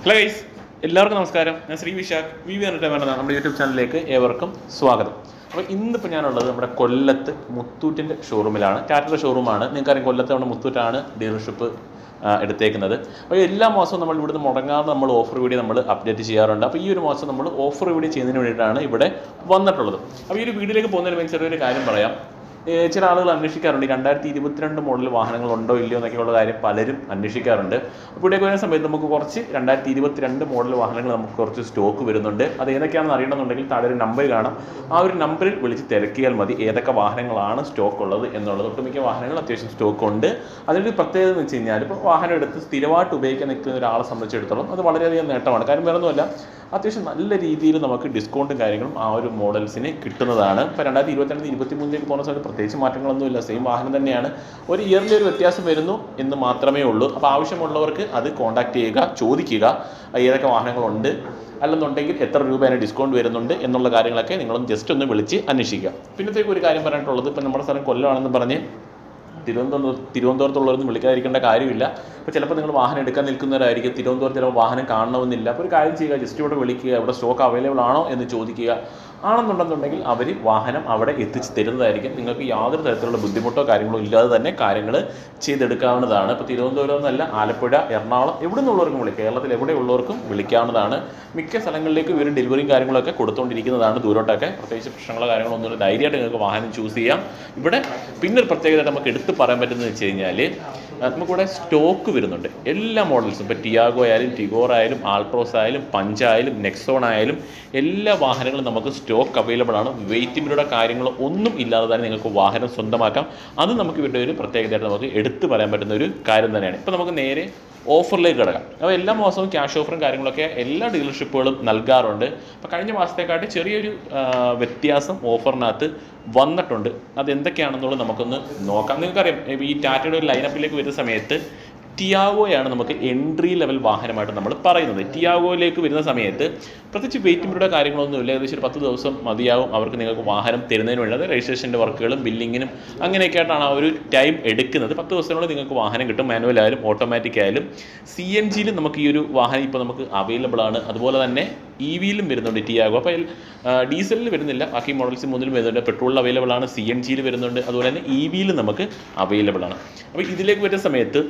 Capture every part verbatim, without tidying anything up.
Hello guys, എല്ലാവർക്കും നമസ്കാരം. ഞാൻ Sree Vishakh V V entertainment നമ്മുടെ യൂട്യൂബ് ചാനലിലേക്ക് ഏവർക്കും സ്വാഗതം. അപ്പോൾ ഇന്നിപ്പോൾ ഞാനുള്ളത് നമ്മുടെ കൊല്ലത്ത് മുത്തൂറ്റിൻ്റെ ഷോറൂമിലാണ്. ടാറ്റയുടെ ഷോറൂമാണ്. നിങ്ങൾക്കറിയാം, കൊല്ലത്ത് നമ്മുടെ മുത്തൂറ്റാണ് ഡീലർഷിപ്പ് എടുത്തേക്കുന്നത്. അപ്പോൾ എല്ലാ മാസവും നമ്മൾ ഇവിടുന്ന് മുടങ്ങാതെ നമ്മൾ ഓഫർ വീഡിയോ നമ്മൾ അപ്ഡേറ്റ് ചെയ്യാറുണ്ട്. അപ്പോൾ ഈ ഒരു മാസം നമ്മൾ ഓഫർ വീഡിയോ ചെയ്യുന്നതിന് വേണ്ടിയിട്ടാണ് ഇവിടെ വന്നിട്ടുള്ളത്. അപ്പോൾ ഈ ഒരു വീഡിയോയിലേക്ക് പോകുന്നതിന് മുമ്പ് ചെറിയൊരു കാര്യം പറയാം. ചില ആളുകൾ അന്വേഷിക്കാറുണ്ട് രണ്ടായിരത്തി ഇരുപത്തിരണ്ട് മോഡൽ വാഹനങ്ങൾ ഉണ്ടോ ഇല്ലയോ എന്നൊക്കെയുള്ള കാര്യം പലരും അന്വേഷിക്കാറുണ്ട്. അപ്പോൾ ഇവിടേക്ക് വരുന്ന സമയത്ത് നമുക്ക് കുറച്ച് രണ്ടായിരത്തി ഇരുപത്തിരണ്ട് മോഡൽ വാഹനങ്ങൾ നമുക്ക് കുറച്ച് സ്റ്റോക്ക് വരുന്നുണ്ട്. അത് ഏതൊക്കെയാണെന്ന് അറിയണമെന്നുണ്ടെങ്കിൽ താഴെ ഒരു നമ്പർ കാണാം. ആ ഒരു നമ്പറിൽ വിളിച്ച് തിരക്കിയാൽ മതി ഏതൊക്കെ വാഹനങ്ങളാണ് സ്റ്റോക്ക് ഉള്ളത് എന്നുള്ളത്. ഒട്ടുമിക്ക വാഹനങ്ങൾ അത്യാവശ്യം സ്റ്റോക്ക് ഉണ്ട്. അതിൻ്റെ പ്രത്യേകത എന്ന് വെച്ച് കഴിഞ്ഞാൽ ഇപ്പോൾ വാഹനം എടുത്ത് സ്ഥിരമായിട്ട് ഉപയോഗിക്കാൻ നിൽക്കുന്ന ഒരാളെ സംബന്ധിച്ചിടത്തോളം അത് വളരെയധികം നേട്ടമാണ്. കാര്യം വേറൊന്നുമല്ല, അത്യാവശ്യം നല്ല രീതിയിൽ നമുക്ക് ഡിസ്കൗണ്ടും കാര്യങ്ങളും ആ ഒരു മോഡൽസിന് കിട്ടുന്നതാണ്. ഇപ്പോൾ രണ്ടായിരത്തി ഇരുപത്തിരണ്ട് ഇരുപത്തി മൂന്നിലേക്ക് പോകുന്ന സമയത്ത് പ്രത്യേകിച്ച് മാറ്റങ്ങളൊന്നുമില്ല, സെയിം വാഹനം തന്നെയാണ്. ഒരു ഇയറിൻ്റെ ഒരു വ്യത്യാസം വരുന്നു എന്ന് മാത്രമേ ഉള്ളൂ. അപ്പോൾ ആവശ്യമുള്ളവർക്ക് അത് കോൺടാക്ട് ചെയ്യുക, ചോദിക്കുക ഏതൊക്കെ വാഹനങ്ങളുണ്ട്, അല്ലെന്നുണ്ടെങ്കിൽ എത്ര രൂപ അതിന് ഡിസ്കൗണ്ട് വരുന്നുണ്ട് എന്നുള്ള കാര്യങ്ങളൊക്കെ നിങ്ങളൊന്ന് ജസ്റ്റ് ഒന്ന് വിളിച്ച് അന്വേഷിക്കുക. പിന്നത്തേക്ക് ഒരു കാര്യം പറയാനുള്ളത്, ഇപ്പോൾ നമ്മുടെ സ്ഥലം കൊല്ലമാണെന്ന് പറഞ്ഞ് തിരുവനന്തപുരം തിരുവനന്തപുരത്തുള്ളവരൊന്നും വിളിക്കാതിരിക്കേണ്ട കാര്യമില്ല. ഇപ്പോൾ ചിലപ്പോൾ നിങ്ങൾ വാഹനം എടുക്കാൻ നിൽക്കുന്നവരായിരിക്കും, തിരുവനന്തപുരത്ത് ചിലപ്പോൾ വാഹനം കാണണമെന്നില്ല. അപ്പോൾ ഒരു കാര്യം ചെയ്യുക, ജസ്റ്റ് ഇവിടെ വിളിക്കുക, ഇവിടെ സ്റ്റോക്ക് അവൈലബിൾ ആണോ എന്ന് ചോദിക്കുക. ആണെന്നുണ്ടെന്നുണ്ടെങ്കിൽ അവർ വാഹനം അവിടെ എത്തിച്ച് തരുന്നതായിരിക്കും. നിങ്ങൾക്ക് യാതൊരു തരത്തിലുള്ള ബുദ്ധിമുട്ടോ കാര്യങ്ങളോ ഇല്ലാതെ തന്നെ കാര്യങ്ങൾ ചെയ്തെടുക്കാവുന്നതാണ്. ഇപ്പോൾ തിരുവനന്തപുരം എന്നല്ല, ആലപ്പുഴ, എറണാകുളം എവിടെ നിന്നുള്ളവർക്കും വിളിക്കാം, കേരളത്തിൽ എവിടെയുള്ളവർക്കും വിളിക്കാവുന്നതാണ്. മിക്ക സ്ഥലങ്ങളിലേക്ക് ഇവർ ഡെലിവറിയും കാര്യങ്ങളൊക്കെ കൊടുത്തുകൊണ്ടിരിക്കുന്നതാണ്. ദൂരോട്ടൊക്കെ പ്രത്യേകിച്ച് പ്രശ്നങ്ങളോ കാര്യങ്ങളോ ഒന്നുമില്ല, ധൈര്യമായിട്ട് നിങ്ങൾക്ക് വാഹനം ചൂസ് ചെയ്യാം. ഇവിടെ പിന്നൊരു പ്രത്യേകത നമുക്ക് എടുത്ത് പറയാൻ പറ്റുന്നത് വെച്ച് കഴിഞ്ഞാൽ നമുക്കിവിടെ സ്റ്റോക്ക് വരുന്നുണ്ട്. എല്ലാ മോഡൽസും, ഇപ്പോൾ ടിയാഗോ ആയാലും ടിഗോർ ആയാലും ആൾട്രോസ് ആയാലും പഞ്ച് ആയാലും നെക്സോൺ ആയാലും എല്ലാ വാഹനങ്ങളും നമുക്ക് സ്റ്റോക്ക് അവൈലബിൾ ആണ്. വെയിറ്റിംഗിലൂടെ കാര്യങ്ങളോ ഒന്നും ഇല്ലാതെ തന്നെ നിങ്ങൾക്ക് വാഹനം സ്വന്തമാക്കാം. അത് നമുക്ക് ഇവരുടെ ഒരു പ്രത്യേകതയായിട്ട് നമുക്ക് എടുത്തു പറയാൻ പറ്റുന്ന ഒരു കാര്യം തന്നെയാണ്. ഇപ്പോൾ നമുക്ക് നേരെ ഓഫറിലേക്ക് കിടക്കാം. അപ്പോൾ എല്ലാ മാസവും ക്യാഷ് ഓഫറും കാര്യങ്ങളൊക്കെ എല്ലാ ഡീലർഷിപ്പുകളും നൽകാറുണ്ട്. അപ്പോൾ കഴിഞ്ഞ മാസത്തെക്കാട്ടി ചെറിയൊരു വ്യത്യാസം ഓഫറിനകത്ത് വന്നിട്ടുണ്ട്. അതെന്തൊക്കെയാണെന്നുള്ളത് നമുക്കൊന്ന് നോക്കാം. നിങ്ങൾക്കറിയാം, ഈ ടാറ്റയുടെ ഒരു ലൈനപ്പിലേക്ക് വരുന്ന സമയത്ത് ടിയാഗോയാണ് നമുക്ക് എൻട്രി ലെവൽ വാഹനമായിട്ട് നമ്മൾ പറയുന്നത്. ടിയാഗോയിലേക്ക് വരുന്ന സമയത്ത് പ്രത്യേകിച്ച് വെയിറ്റിംഗിലൂടെ കാര്യങ്ങളൊന്നുമില്ല. ഏകദേശം ഒരു പത്ത് ദിവസം മതിയാവും അവർക്ക് നിങ്ങൾക്ക് വാഹനം തരുന്നതിന് വേണ്ടി. അത് രജിസ്ട്രേഷൻ്റെ വർക്കുകളും ബില്ലിങ്ങിനും അങ്ങനെയൊക്കെ ആയിട്ടാണ് ആ ഒരു ടൈം എടുക്കുന്നത്. പത്ത് ദിവസത്തിനുള്ളിൽ നിങ്ങൾക്ക് വാഹനം കിട്ടും. മാനുവൽ ആയാലും ഓട്ടോമാറ്റിക് ആയാലും. സി എൻ ജിയിലും നമുക്ക് ഈ ഒരു വാഹനം ഇപ്പോൾ നമുക്ക് അവൈലബിൾ ആണ്. അതുപോലെ തന്നെ ഇ വിയിലും വരുന്നുണ്ട് ടിയാഗോ. അപ്പോൾ ഡീസലിൽ വരുന്നില്ല, ബാക്കി മോഡൽസ് മൂന്നിലും വരുന്നുണ്ട്. പെട്രോളിൽ അവൈലബിൾ ആണ്, സി എൻ ജിയിൽ വരുന്നുണ്ട്, അതുപോലെ തന്നെ ഇ വിയിലും നമുക്ക് അവൈലബിൾ ആണ്. അപ്പോൾ ഇതിലേക്ക് വരുന്ന സമയത്ത്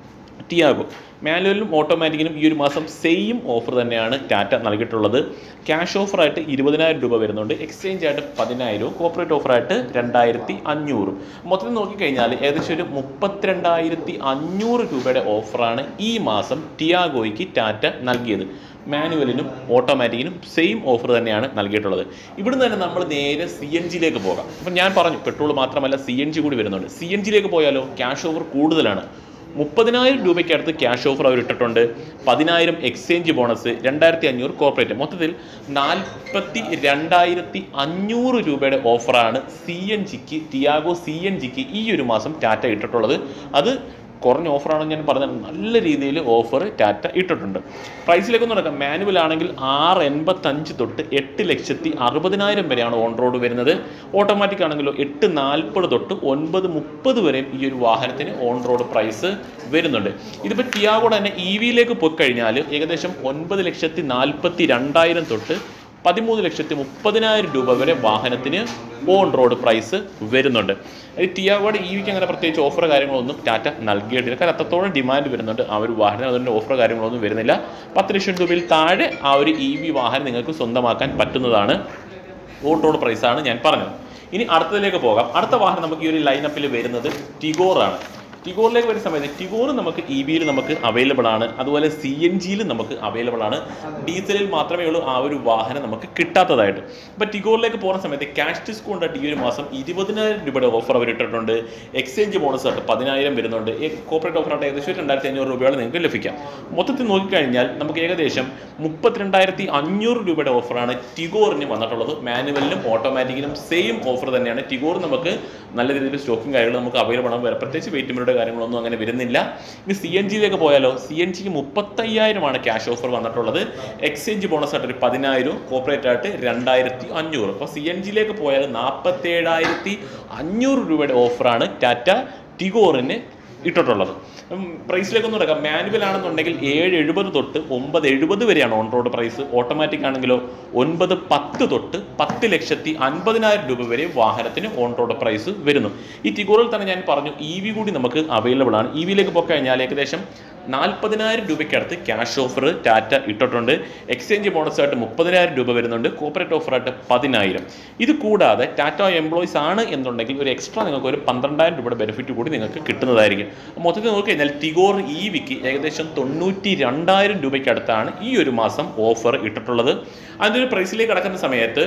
ടിയാഗോ മാനുവലിനും ഓട്ടോമാറ്റിക്കിനും ഈ ഒരു മാസം സെയിം ഓഫർ തന്നെയാണ് ടാറ്റ നൽകിയിട്ടുള്ളത്. ക്യാഷ് ഓഫറായിട്ട് ഇരുപതിനായിരം രൂപ വരുന്നുണ്ട്, എക്സ്ചേഞ്ച് ആയിട്ട് പതിനായിരവും, കോർപ്പറേറ്റ് ഓഫറായിട്ട് രണ്ടായിരത്തി അഞ്ഞൂറും. മൊത്തത്തിൽ നോക്കിക്കഴിഞ്ഞാൽ ഏകദേശം ഒരു മുപ്പത്തിരണ്ടായിരത്തി അഞ്ഞൂറ് രൂപയുടെ ഓഫറാണ് ഈ മാസം ടിയാഗോയ്ക്ക് ടാറ്റ നൽകിയത്. മാനുവലിനും ഓട്ടോമാറ്റിക്കിനും സെയിം ഓഫർ തന്നെയാണ് നൽകിയിട്ടുള്ളത്. ഇവിടുന്ന് തന്നെ നമ്മൾ നേരെ സി എൻ ജിയിലേക്ക് പോകാം. അപ്പം ഞാൻ പറഞ്ഞു പെട്രോൾ മാത്രമല്ല സി എൻ ജി കൂടി വരുന്നുണ്ട്. സി എൻ ജിയിലേക്ക് പോയാലോ ക്യാഷ് ഓഫർ കൂടുതലാണ്. മുപ്പതിനായിരം രൂപയ്ക്കടുത്ത് ക്യാഷ് ഓഫർ അവർ ഇട്ടിട്ടുണ്ട്. പതിനായിരം എക്സ്ചേഞ്ച് ബോണസ്, രണ്ടായിരത്തി അഞ്ഞൂറ് കോർപ്പറേറ്റ്. മൊത്തത്തിൽ നാൽപ്പത്തി രണ്ടായിരത്തി അഞ്ഞൂറ് രൂപയുടെ ഓഫറാണ് സി എൻ ജിക്ക് ടിയാഗോ സി എൻ ജിക്ക് ഈ ഒരു മാസം ടാറ്റ ഇട്ടിട്ടുള്ളത്. അത് കുറഞ്ഞ ഓഫറാണെന്ന് ഞാൻ പറഞ്ഞത്, നല്ല രീതിയിൽ ഓഫർ ടാറ്റ ഇട്ടിട്ടുണ്ട്. പ്രൈസിലേക്കൊന്നും നടക്കാം. മാനുവൽ ആണെങ്കിൽ ആറ് എൺപത്തഞ്ച് തൊട്ട് എട്ട് ലക്ഷത്തി അറുപതിനായിരം വരെയാണ് ഓൺ റോഡ് വരുന്നത്. ഓട്ടോമാറ്റിക് ആണെങ്കിലോ എട്ട് നാൽപ്പത് തൊട്ട് ഒൻപത് മുപ്പത് വരെയും ഈ ഒരു വാഹനത്തിന് ഓൺ റോഡ് പ്രൈസ് വരുന്നുണ്ട്. ഇതിപ്പോൾ ടിയാഗോടെ തന്നെ ഇ വിയിലേക്ക് പോയി കഴിഞ്ഞാൽ ഏകദേശം ഒൻപത് ലക്ഷത്തി നാൽപ്പത്തി രണ്ടായിരം തൊട്ട് പതിമൂന്ന് ലക്ഷത്തി മുപ്പതിനായിരം രൂപ വരെ വാഹനത്തിന് ഓൺ റോഡ് പ്രൈസ് വരുന്നുണ്ട്. ഈ ടിയാഗോയുടെ ഇ വിക്ക് അങ്ങനെ പ്രത്യേകിച്ച് ഓഫർ കാര്യങ്ങളൊന്നും ടാറ്റ നൽകിയിട്ടില്ല. കാരണം അത്രത്തോളം ഡിമാൻഡ് വരുന്നുണ്ട് ആ ഒരു വാഹനം. അതുകൊണ്ട് ഓഫർ കാര്യങ്ങളൊന്നും വരുന്നില്ല. പത്ത് ലക്ഷം രൂപയിൽ താഴെ ആ ഒരു ഇ വി വാഹനം നിങ്ങൾക്ക് സ്വന്തമാക്കാൻ പറ്റുന്നതാണ്. ഓൺ റോഡ് പ്രൈസാണ് ഞാൻ പറഞ്ഞത്. ഇനി അടുത്തതിലേക്ക് പോകാം. അടുത്ത വാഹനം നമുക്ക് ഈ ഒരു ലൈനപ്പിൽ വരുന്നത് ടിഗോറാണ്. ടിഗോറിലേക്ക് വരുന്ന സമയത്ത് ടിഗോർ നമുക്ക് ഇ വിയിൽ നമുക്ക് അവൈലബിൾ ആണ്, അതുപോലെ സി എൻ ജിയിൽ നമുക്ക് അവൈലബിൾ ആണ്. ഡീസലിൽ മാത്രമേ ഉള്ളൂ ആ ഒരു വാഹനം നമുക്ക് കിട്ടാത്തതായിട്ട്. അപ്പോൾ ടിഗോറിലേക്ക് പോകുന്ന സമയത്ത് ക്യാഷ് ഡിസ്കൗണ്ട് ആയിട്ട് ഈ ഒരു മാസം ഇരുപതിനായിരം രൂപയുടെ ഓഫർ അവർ ഇട്ടിട്ടുണ്ട്. എക്സ്ചേഞ്ച് ബോണസ് ആയിട്ട് പതിനായിരം വരുന്നുണ്ട്. കോർപ്പറേറ്റ് ഓഫറായിട്ട് ഏകദേശം രണ്ടായിരത്തി അഞ്ഞൂറ് രൂപയോളം നിങ്ങൾക്ക് ലഭിക്കാം. മൊത്തത്തിൽ നോക്കിക്കഴിഞ്ഞാൽ നമുക്ക് ഏകദേശം മുപ്പത്തിരണ്ടായിരത്തി അഞ്ഞൂറ് രൂപയുടെ ഓഫറാണ് ടിഗോറിന് വന്നിട്ടുള്ളത്. മാനുവലിനും ഓട്ടോമാറ്റിക്കിനും സെയിം ഓഫർ തന്നെയാണ്. ടിഗോർ നമുക്ക് നല്ല രീതിയിൽ സ്റ്റോക്കും കാര്യങ്ങളും നമുക്ക് അവൈലബിൾ ആണ്. പ്രത്യേകിച്ച് വെയിറ്റ് കാര്യങ്ങളൊന്നും അങ്ങനെ വരുന്നില്ല. ഇനി സി എൻ ജിയിലേക്ക് പോയാലോ സി എൻ ജിക്ക് മുപ്പത്തയ്യായിരമാണ് ക്യാഷ് ഓഫർ വന്നിട്ടുള്ളത്. എക്സ്ചേഞ്ച് ബോണസ് ആയിട്ട് ഒരു പതിനായിരവും കോർപ്പറേറ്റ് ആയിട്ട് രണ്ടായിരത്തി അഞ്ഞൂറ്. അപ്പോൾ സി എൻ ജിയിലേക്ക് പോയാൽ നാൽപ്പത്തേഴായിരത്തി അഞ്ഞൂറ് രൂപയുടെ ഓഫറാണ് ടാറ്റ ടിഗോറിന് ഇട്ടിട്ടുള്ളത്. പ്രൈസിലേക്കൊന്നും എടുക്കാം. മാനുവൽ ആണെന്നുണ്ടെങ്കിൽ ഏഴ് എഴുപത് തൊട്ട് ഒമ്പത് എഴുപത് വരെയാണ് ഓൺ റോഡ് പ്രൈസ്. ഓട്ടോമാറ്റിക് ആണെങ്കിലോ ഒൻപത് പത്ത് തൊട്ട് പത്ത് ലക്ഷത്തി അൻപതിനായിരം രൂപ വരെ വാഹനത്തിന് ഓൺ റോഡ് പ്രൈസ് വരുന്നു. ഈ ടിഗോറിൽ തന്നെ ഞാൻ പറഞ്ഞു ഇ വി കൂടി നമുക്ക് അവൈലബിൾ ആണ്. ഇ വിയിലേക്ക് പോയി കഴിഞ്ഞാൽ ഏകദേശം നാൽപ്പതിനായിരം രൂപയ്ക്കടുത്ത് ക്യാഷ് ഓഫർ ടാറ്റ ഇട്ടിട്ടുണ്ട്. എക്സ്ചേഞ്ച് ബോണസായിട്ട് മുപ്പതിനായിരം രൂപ വരുന്നുണ്ട്. കോർപ്പറേറ്റ് ഓഫറായിട്ട് പതിനായിരം. ഇത് കൂടാതെ ടാറ്റ എംപ്ലോയീസ് ആണ് എന്നുണ്ടെങ്കിൽ ഒരു എക്സ്ട്രാ നിങ്ങൾക്ക് ഒരു പന്ത്രണ്ടായിരം രൂപയുടെ ബെനിഫിറ്റ് കൂടി നിങ്ങൾക്ക് കിട്ടുന്നതായിരിക്കും. മൊത്തത്തിൽ നോക്കി കഴിഞ്ഞാൽ ടിഗോർ ഇ വിക്ക് ഏകദേശം തൊണ്ണൂറ്റി രണ്ടായിരം രൂപയ്ക്കടുത്താണ് ഈ ഒരു മാസം ഓഫർ ഇട്ടിട്ടുള്ളത്. അതിൻ്റെ ഒരു പ്രൈസിലേക്ക് കടക്കുന്ന സമയത്ത്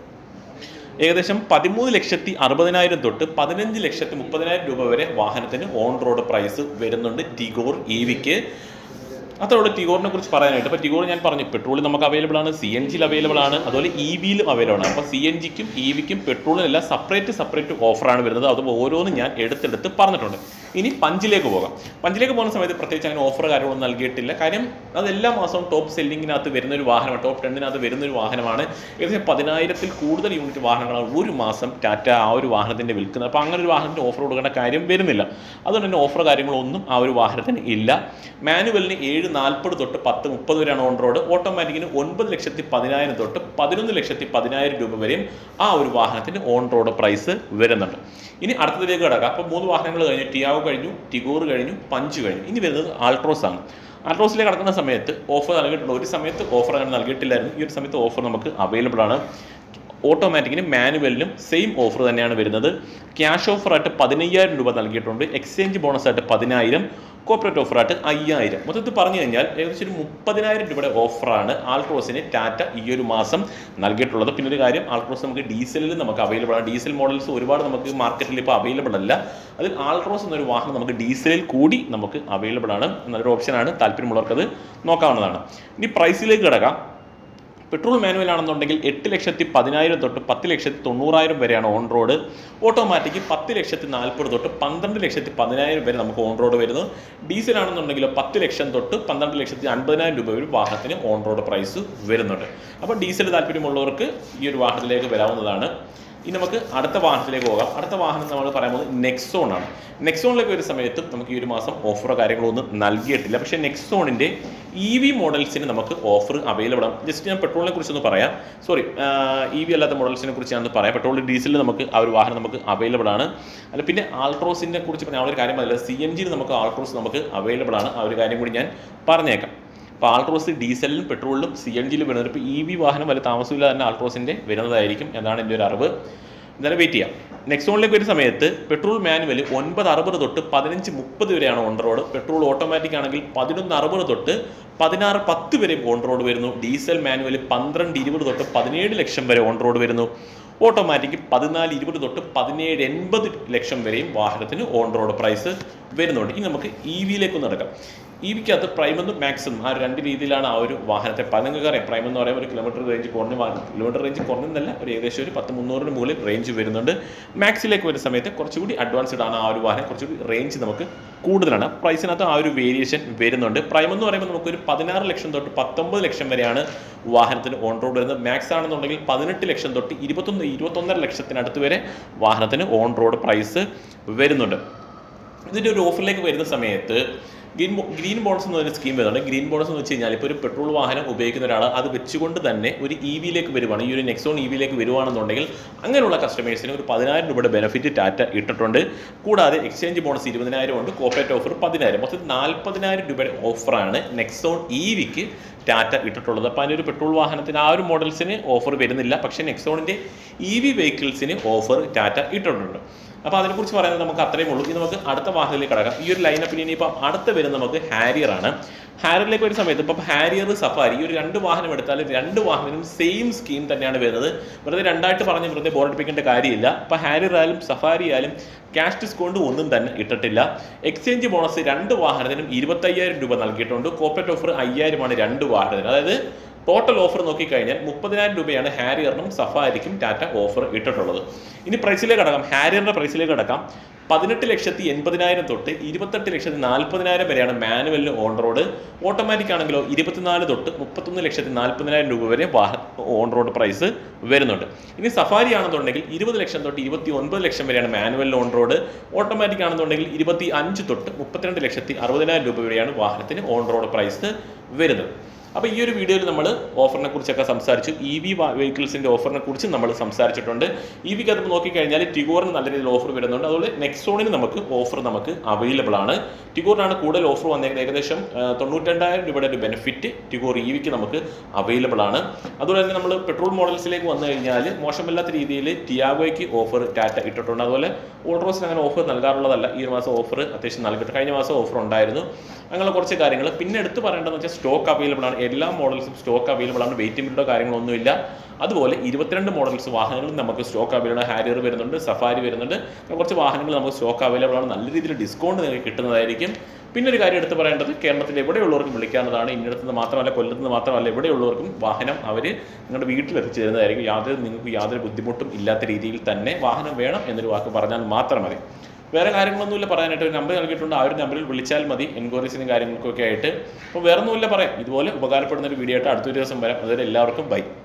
ഏകദേശം പതിമൂന്ന് ലക്ഷത്തി അറുപതിനായിരം തൊട്ട് പതിനഞ്ച് ലക്ഷത്തി മുപ്പതിനായിരം രൂപ വരെ വാഹനത്തിന് ഓൺ റോഡ് പ്രൈസ് വരുന്നുണ്ട് ടിഗോർ ഇ വിക്ക്. അത്രയുള്ള ടിഗോറിനെ കുറിച്ച് പറയാനായിട്ട്. അപ്പോൾ ടിഗോർ ഞാൻ പറഞ്ഞു പെട്രോളിൽ നമുക്ക് അവൈലബിൾ ആണ്, സി എൻ ജിയിൽ അവൈലബിൾ ആണ്, അതുപോലെ ഇ വിയിലും അവൈലബിൾ ആണ്. അപ്പോൾ സി എൻ ജിക്കും ഇ വിക്കും പെട്രോളിനും എല്ലാം സെപ്പറേറ്റ് സെപ്പറേറ്റ് ഓഫറാണ് വരുന്നത്. അത് ഓരോന്നും ഞാൻ എടുത്തെടുത്ത് പറഞ്ഞിട്ടുണ്ട്. ഇനി പഞ്ചിലേക്ക് പോകാം. പഞ്ചിലേക്ക് പോകുന്ന സമയത്ത് പ്രത്യേകിച്ച് അങ്ങനെ ഓഫർ കാര്യങ്ങളൊന്നും നൽകിയിട്ടില്ല. കാര്യം അത് എല്ലാ മാസവും ടോപ്പ് സെല്ലിങ്ങിനകത്ത് വരുന്നൊരു വാഹനമാണ്, ടോപ്പ് ടെന്നിനകത്ത് വരുന്നൊരു വാഹനമാണ്. ഏകദേശം പതിനായിരത്തിൽ കൂടുതൽ യൂണിറ്റ് വാഹനങ്ങളാണ് ഒരു മാസം ടാറ്റ ആ ഒരു വാഹനത്തിൻ്റെ വിൽക്കുന്നത്. അപ്പോൾ അങ്ങനെ ഒരു വാഹനത്തിന് ഓഫർ കൊടുക്കേണ്ട കാര്യം വരുന്നില്ല. അതുകൊണ്ട് തന്നെ ഓഫർ കാര്യങ്ങളൊന്നും ആ ഒരു വാഹനത്തിന് ഇല്ല. മാനുവലിന് ഏഴ് നാൽപ്പത് തൊട്ട് പത്ത് മുപ്പത് വരെയാണ് ഓൺ റോഡ്. ഓട്ടോമാറ്റിക്കിന് ഒൻപത് ലക്ഷത്തി പതിനായിരം തൊട്ട് പതിനൊന്ന് ലക്ഷത്തി പതിനായിരം രൂപ വരെയും ആ ഒരു വാഹനത്തിന് ഓൺ റോഡ് പ്രൈസ് വരുന്നുണ്ട്. ഇനി അടുത്തതിലേക്ക് കിടക്കാം. അപ്പോൾ മൂന്ന് വാഹനങ്ങൾ കഴിഞ്ഞു, ടിയാഗോ കഴിഞ്ഞു, ടിഗോർ കഴിഞ്ഞു, പഞ്ച് കഴിഞ്ഞു. ഇനി വരുന്നത് ആൾട്രോസ് ആണ്. ആൾട്രോസിലേക്ക് കടക്കുന്ന സമയത്ത് ഓഫർ നൽകിയിട്ടുണ്ട്. ഒരു സമയത്ത് ഓഫർ അങ്ങനെ നൽകിയിട്ടില്ലായിരുന്നു. ഈ ഒരു സമയത്ത് ഓഫർ നമുക്ക് അവൈലബിൾ ആണ്. ഓട്ടോമാറ്റിക്കിനും മാനുവലിനും സെയിം ഓഫർ തന്നെയാണ് വരുന്നത്. ക്യാഷ് ഓഫറായിട്ട് പതിനയ്യായിരം രൂപ നൽകിയിട്ടുണ്ട്. എക്സ്ചേഞ്ച് ബോണസായിട്ട് പതിനായിരം, കോർപ്പറേറ്റ് ഓഫറായിട്ട് അയ്യായിരം. മൊത്തത്തിൽ പറഞ്ഞു കഴിഞ്ഞാൽ ഏകദേശം ഒരു മുപ്പതിനായിരം രൂപയുടെ ഓഫറാണ് ആൾട്രോസിന് ടാറ്റ ഈ ഒരു മാസം നൽകിയിട്ടുള്ളത്. പിന്നെ ഒരു കാര്യം, ആൾട്രോസ് നമുക്ക് ഡീസലിൽ നമുക്ക് അവൈലബിൾ ആണ്. ഡീസൽ മോഡൽസ് ഒരുപാട് നമുക്ക് മാർക്കറ്റിൽ ഇപ്പോൾ അവൈലബിൾ അല്ല. അതിൽ ആൾട്രോസ് എന്നൊരു വാഹനം നമുക്ക് ഡീസലിൽ കൂടി നമുക്ക് അവൈലബിൾ ആണ്. നല്ലൊരു ഓപ്ഷനാണ്. താല്പര്യമുള്ളവർക്ക് അത് നോക്കാവുന്നതാണ്. ഇനി പ്രൈസിലേക്ക് കിടക്കാം. പെട്രോൾ മാനുവൽ ആണെന്നുണ്ടെങ്കിൽ എട്ട് ലക്ഷത്തി പതിനായിരം തൊട്ട് പത്ത് ലക്ഷത്തി തൊണ്ണൂറായിരം വരെയാണ് ഓൺ റോഡ്. ഓട്ടോമാറ്റിക് പത്ത് ലക്ഷത്തി നാൽപ്പത് തൊട്ട് പന്ത്രണ്ട് ലക്ഷത്തി പതിനായിരം വരെ നമുക്ക് ഓൺ റോഡ് വരുന്നു. ഡീസൽ ആണെന്നുണ്ടെങ്കിൽ പത്ത് ലക്ഷം തൊട്ട് പന്ത്രണ്ട് ലക്ഷത്തി അൻപതിനായിരം രൂപ ഒരു വാഹനത്തിന് ഓൺ റോഡ് പ്രൈസ് വരുന്നുണ്ട്. അപ്പോൾ ഡീസൽ താല്പര്യമുള്ളവർക്ക് ഈ ഒരു വാഹനത്തിലേക്ക് വരാവുന്നതാണ്. ഇനി നമുക്ക് അടുത്ത വാഹനത്തിലേക്ക് പോകാം. അടുത്ത വാഹനം നമ്മൾ പറയാൻ പോകുന്നത് നെക്സോൺ ആണ്. നെക്സോണിലേക്ക് ഒരു സമയത്തും നമുക്ക് ഈ ഒരു മാസം ഓഫറോ കാര്യങ്ങളൊന്നും നൽകിയിട്ടില്ല. പക്ഷേ നെക്സോണിൻ്റെ ഇ വി മോഡൽസിന് നമുക്ക് ഓഫർ അവൈലബിൾ ആണ്. ജസ്റ്റ് ഞാൻ പെട്രോളിനെ കുറിച്ചൊന്ന് പറയാം. സോറി, ഇ വി അല്ലാത്ത മോഡൽസിനെ കുറിച്ച് ഞാനൊന്ന് പറയാം. പെട്രോൾ ഡീസലിൽ നമുക്ക് ആ ഒരു വാഹനം നമുക്ക് അവൈലബിൾ ആണ്. അല്ല, പിന്നെ ആൾട്രോസിനെ കുറിച്ച് പറഞ്ഞാൽ ആ ഒരു കാര്യം പറയില്ല. സി എൻ ജിയിൽ നമുക്ക് ആൾട്രോസ് നമുക്ക് അവൈലബിൾ ആണ്. ആ ഒരു കാര്യം കൂടി ഞാൻ പറഞ്ഞേക്കാം. അപ്പോൾ ആൾട്രോസ് ഡീസലിലും പെട്രോളിലും സി എൻ ജിയിലും വരുന്നത്. ഇപ്പോൾ ഇ വി വാഹനം വലിയ താമസമില്ല തന്നെ ആൾട്രോസിൻ്റെ വരുന്നതായിരിക്കും എന്നാണ് എൻ്റെ ഒരു അറിവ്. എന്തായാലും വെയിറ്റ് ചെയ്യാം. നെക്സോണിലേക്ക് ഒരു സമയത്ത് പെട്രോൾ മാനുവൽ ഒൻപത് അറുപത് തൊട്ട് പതിനഞ്ച് മുപ്പത് വരെയാണ് ഓൺ റോഡ്. പെട്രോൾ ഓട്ടോമാറ്റിക് ആണെങ്കിൽ പതിനൊന്ന് അറുപത് തൊട്ട് പതിനാറ് പത്ത് വരെ ഓൺ റോഡ് വരുന്നു. ഡീസൽ മാനുവൽ പന്ത്രണ്ട് ഇരുപത് തൊട്ട് പതിനേഴ് ലക്ഷം വരെ ഓൺ റോഡ് വരുന്നു. ഓട്ടോമാറ്റിക് പതിനാല് ഇരുപത് തൊട്ട് പതിനേഴ് എൺപത് ലക്ഷം വരെയും വാഹനത്തിന് ഓൺ റോഡ് പ്രൈസ് വരുന്നുണ്ട്. ഇനി നമുക്ക് ഇ വിയിലേക്ക് നടക്കാം. ഇ വിക്കകത്ത് പ്രൈമെന്നും മാക്സും ആ രണ്ട് രീതിയിലാണ് ആ ഒരു വാഹനത്തെ നിങ്ങൾക്ക് അറിയാം. പ്രൈം എന്ന് പറയുമ്പോൾ ഒരു കിലോമീറ്റർ റേഞ്ച് കുറഞ്ഞ വാഹനം, കിലോമീറ്റർ റേഞ്ച് കുറഞ്ഞെന്നല്ല, ഒരു ഏകദേശം ഒരു പത്ത് മുന്നൂറിന് മുകളിൽ റേഞ്ച് വരുന്നുണ്ട്. മാക്സിലേക്ക് വരുന്ന സമയത്ത് കുറച്ചുകൂടി അഡ്വാൻസ്ഡ് ആണ് ആ ഒരു വാഹനം, കുറച്ചുകൂടി റേഞ്ച് നമുക്ക് കൂടുതലാണ്. പ്രൈസിനകത്ത് ആ ഒരു വേരിയേഷൻ വരുന്നുണ്ട്. പ്രൈം എന്ന് പറയുമ്പോൾ നമുക്കൊരു പതിനാറ് ലക്ഷം തൊട്ട് പത്തൊമ്പത് ലക്ഷം വരെയാണ് വാഹനത്തിന് ഓൺ റോഡ് വരുന്നത്. മാക്സ് ആണെന്നുണ്ടെങ്കിൽ പതിനെട്ട് ലക്ഷം തൊട്ട് ഇരുപത്തൊന്ന് ഇരുപത്തൊന്നര ലക്ഷത്തിനടുത്ത് വരെ വാഹനത്തിന് ഓൺ റോഡ് പ്രൈസ് വരുന്നുണ്ട്. ഇതിൻ്റെ ഒരു ഓഫറിലേക്ക് വരുന്ന സമയത്ത് ഗ്രീൻ ഗ്രീൻ ബോണസ് എന്ന് പറയുന്ന സ്കീം വരുന്നുണ്ട്. ഗ്രീൻ ബോണസ് എന്ന് വെച്ച് കഴിഞ്ഞാൽ ഇപ്പോൾ ഒരു പെട്രോൾ വാഹനം ഉപയോഗിക്കുന്ന ഒരാൾ അത് വെച്ചുകൊണ്ട് തന്നെ ഒരു ഇ വിയിലേക്ക് വരുവാണ്, ഈ ഒരു നെക്സോൺ ഇ വിയിലേക്ക് വരുവാണെന്നുണ്ടെങ്കിൽ അങ്ങനെയുള്ള കസ്റ്റമേഴ്സിന് ഒരു പതിനായിരം രൂപയുടെ ബെനിഫിറ്റ് ടാറ്റ ഇട്ടിട്ടുണ്ട്. കൂടാതെ എക്സ്ചേഞ്ച് ബോണസ് ഇരുപതിനായിരം ഉണ്ട്, കോർപ്പറേറ്റ് ഓഫർ പതിനായിരം, മൊത്തം നാൽപ്പതിനായിരം രൂപയുടെ ഓഫറാണ് നെക്സോൺ ഇ വിക്ക് ടാറ്റ ഇട്ടിട്ടുള്ളത്. അപ്പോൾ അതിനൊരു പെട്രോൾ വാഹനത്തിന് ആ ഒരു മോഡൽസിന് ഓഫർ വരുന്നില്ല. പക്ഷേ നെക്സോണിൻ്റെ ഇ വി വെഹിക്കിൾസിന് ഓഫർ ടാറ്റ ഇട്ടിട്ടുണ്ട്. അപ്പോൾ അതിനെക്കുറിച്ച് പറയുന്നത് നമുക്ക് അത്രയും ഉള്ളൂ. ഇനി നമുക്ക് അടുത്ത വാഹനത്തിലേക്ക് കടക്കാം. ഈ ഒരു ലൈനപ്പിന് ഇനിയിപ്പോൾ അടുത്ത വരുന്നത് നമുക്ക് ഹാരിയറാണ്. ഹാരിയറിലേക്ക് ഒരു സമയത്ത് ഇപ്പം ഹാരിയർ സഫാരി ഈ ഒരു രണ്ട് വാഹനം എടുത്താലും രണ്ട് വാഹനവും സെയിം സ്കീം തന്നെയാണ് വരുന്നത്. വെറുതെ രണ്ടായിട്ട് പറഞ്ഞ് വെറുതെ ബോറടിപ്പിക്കേണ്ട കാര്യമില്ല. അപ്പോൾ ഹാരിയർ ആയാലും സഫാരി ആയാലും ക്യാഷ് ഡിസ്കൗണ്ട് ഒന്നും തന്നെ ഇട്ടിട്ടില്ല. എക്സ്ചേഞ്ച് ബോണസ് രണ്ട് വാഹനത്തിനും ഇരുപത്തയ്യായിരം രൂപ നൽകിയിട്ടുണ്ട്. കോർപ്പറേറ്റ് ഓഫർ അയ്യായിരമാണ് രണ്ട് വാഹനത്തിന്. അതായത് ടോട്ടൽ ഓഫർ നോക്കിക്കഴിഞ്ഞാൽ മുപ്പതിനായിരം രൂപയാണ് ഹാരിയറിനും സഫാരിക്കും ടാറ്റ ഓഫർ ഇട്ടിട്ടുള്ളത്. ഇനി പ്രൈസിലേക്ക് കടക്കാം. ഹാരിയറിന്റെ പ്രൈസിലേക്ക് കടക്കാം. പതിനെട്ട് ലക്ഷത്തി എൺപതിനായിരം തൊട്ട് ഇരുപത്തെട്ട് ലക്ഷത്തി നാൽപ്പതിനായിരം വരെയാണ് മാനുവലിന് ഓൺ റോഡ്. ഓട്ടോമാറ്റിക് ആണെങ്കിലോ ഇരുപത്തിനാല് തൊട്ട് മുപ്പത്തൊന്ന് ലക്ഷത്തി നാൽപ്പതിനായിരം രൂപ വരെ ഓൺ റോഡ് പ്രൈസ് വരുന്നുണ്ട്. ഇനി സഫാരി ആണെന്നുണ്ടെങ്കിൽ ഇരുപത് ലക്ഷം തൊട്ട് ഇരുപത്തി ഒൻപത് ലക്ഷം വരെയാണ് മാനുവലിന് ഓൺ റോഡ്. ഓട്ടോമാറ്റിക് ആണെന്നുണ്ടെങ്കിൽ ഇരുപത്തി അഞ്ച് തൊട്ട് മുപ്പത്തിരണ്ട് ലക്ഷത്തി അറുപതിനായിരം രൂപ വരെയാണ് വാഹനത്തിന് ഓൺ റോഡ് പ്രൈസ് വരുന്നത്. അപ്പോൾ ഈ ഒരു വീഡിയോയിൽ നമ്മൾ ഓഫറിനെ കുറിച്ചൊക്കെ സംസാരിച്ചു. ഇ വി വെഹിക്കിൾസിൻ്റെ ഓഫറിനെ കുറിച്ച് നമ്മൾ സംസാരിച്ചിട്ടുണ്ട്. ഇ വിക്ക് അത് നോക്കിക്കഴിഞ്ഞാൽ ടിഗോറിന് നല്ല രീതിയിൽ ഓഫർ വരുന്നുണ്ട്. അതുപോലെ നെക്സോണിന് നമുക്ക് ഓഫർ നമുക്ക് അവൈലബിൾ ആണ്. ടിഗോറിനാണ് കൂടുതൽ ഓഫർ വന്നേക്കുന്നത്. ഏകദേശം തൊണ്ണൂറ്റിരണ്ടായിരം രൂപയുടെ ഒരു ബെനിഫിറ്റ് ടിഗോർ ഇ വിക്ക് നമുക്ക് അവൈലബിൾ ആണ്. അതുപോലെ തന്നെ നമ്മൾ പെട്രോൾ മോഡൽസിലേക്ക് വന്നു കഴിഞ്ഞാൽ മോശമില്ലാത്ത രീതിയിൽ ടിയാഗോയ്ക്ക് ഓഫർ ടാറ്റ ഇട്ടിട്ടുണ്ട്. അതുപോലെ ഓൾട്രോസിന് അങ്ങനെ ഓഫർ നൽകാറുള്ളതല്ല. ഈ ഒരു മാസം ഓഫർ അത്യാവശ്യം നൽകിയിട്ട് കഴിഞ്ഞ മാസം ഓഫർ ഉണ്ടായിരുന്നു. അങ്ങനെ കുറച്ച് കാര്യങ്ങൾ. പിന്നെ എടുത്ത് പറയേണ്ടതെന്ന് വെച്ചാൽ സ്റ്റോക്ക് അവൈലബിൾ ആണ്. എല്ലാ മോഡൽസും സ്റ്റോക്ക് അവൈലബിൾ ആണ്. വെയിറ്റിംഗ് പീരീഡോ കാര്യങ്ങളൊന്നുമില്ല. അതുപോലെ ഇരുപത്തിരണ്ട് മോഡൽസ് വാഹനങ്ങളും നമുക്ക് സ്റ്റോക്ക് അവൈലബിൾ ആണ്. ഹാരിയർ വരുന്നുണ്ട്, സഫാരി വരുന്നുണ്ട്. കുറച്ച് വാഹനങ്ങൾ നമുക്ക് സ്റ്റോക്ക് അവൈലബിൾ ആണ്. നല്ല രീതിയിൽ ഡിസ്കൗണ്ട് നിങ്ങൾക്ക് കിട്ടുന്നതായിരിക്കും. പിന്നെ ഒരു കാര്യം എടുത്ത് പറയേണ്ടത്, കേരളത്തിൽ എവിടെയുള്ളവർക്കും വിളിക്കാവുന്നതാണ്. ഇന്നിടത്ത് നിന്ന് മാത്രമല്ല, കൊല്ലത്ത് നിന്ന് മാത്രമല്ല, എവിടെയുള്ളവർക്കും വാഹനം അവർ നിങ്ങളുടെ വീട്ടിൽ എത്തിച്ചു തരുന്നതായിരിക്കും. യാതൊരു നിങ്ങൾക്ക് യാതൊരു ബുദ്ധിമുട്ടും ഇല്ലാത്ത രീതിയിൽ തന്നെ വാഹനം വേണം എന്നൊരു വാക്ക് പറഞ്ഞാൽ മാത്രം മതി. വേറെ കാര്യങ്ങളൊന്നുമില്ല പറയാനായിട്ട്. ഒരു നമ്പർ നൽകിയിട്ടുണ്ട്. ആ ഒരു നമ്പറിൽ വിളിച്ചാൽ മതി എൻക്വയറീസിനും കാര്യങ്ങൾക്കൊക്കെ ആയിട്ട്. അപ്പോൾ വേറെ ഒന്നുമില്ല പറയാം. ഇതുപോലെ ഉപകാരപ്പെടുന്ന ഒരു വീഡിയോ ആയിട്ട് അടുത്തൊരു ദിവസം വരാം. അതുവരെ എല്ലാവർക്കും ബൈ.